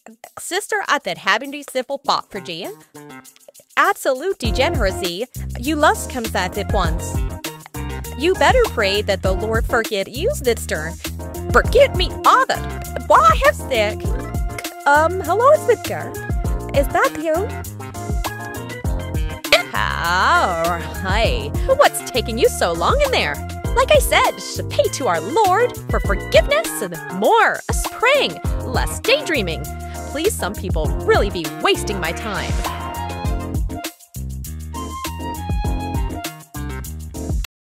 Sister, I did having these simple thought for you. Absolute degeneracy. You lust comes at it once. You better pray that the Lord forget you this turn. Forget me all that. Why have sick? Hello, sister. Is that you? Oh, hi. What's taking you so long in there? Like I said, pay to our Lord for forgiveness and more praying, less daydreaming. Please, some people really be wasting my time.